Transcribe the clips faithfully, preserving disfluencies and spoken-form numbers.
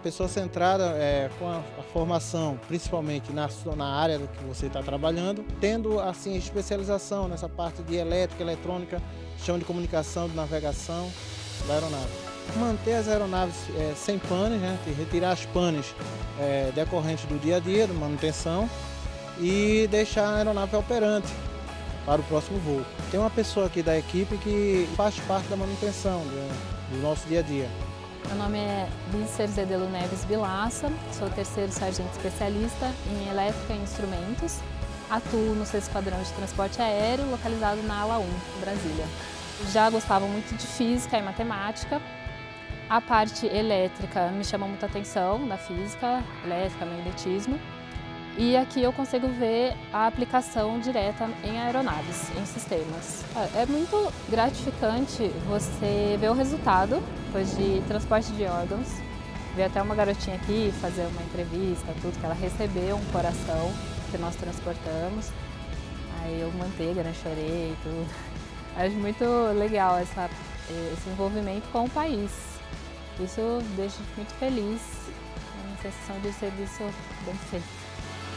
pessoa centrada é, com a, a formação, principalmente na, na área que você está trabalhando, tendo assim especialização nessa parte de elétrica, eletrônica, chão de comunicação, de navegação da aeronave. Manter as aeronaves é, sem panes, né, retirar as panes é, decorrentes do dia a dia, da manutenção, e deixar a aeronave operante para o próximo voo. Tem uma pessoa aqui da equipe que faz parte da manutenção do, do nosso dia a dia. Meu nome é Liz Cerzedelo Neves Vilaça, sou terceiro sargento especialista em elétrica e instrumentos. Atuo no sexto Esquadrão de Transporte Aéreo, localizado na ala um, Brasília. Já gostava muito de física e matemática. A parte elétrica me chama muita atenção, da física, elétrica, magnetismo. E aqui eu consigo ver a aplicação direta em aeronaves, em sistemas. É muito gratificante você ver o resultado, depois de transporte de órgãos. Ver até uma garotinha aqui fazer uma entrevista, tudo, que ela recebeu um coração que nós transportamos. Aí eu manteiga, né, chorei, tudo. Acho muito legal essa, esse envolvimento com o país. Isso deixa muito feliz, uma sensação de serviço bem feito.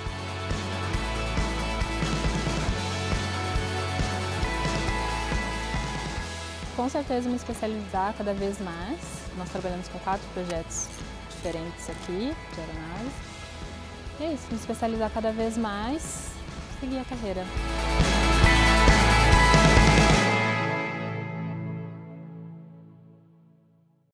Com certeza me especializar cada vez mais. Nós trabalhamos com quatro projetos diferentes aqui, de aeronaves. E é isso, me especializar cada vez mais, seguir a carreira.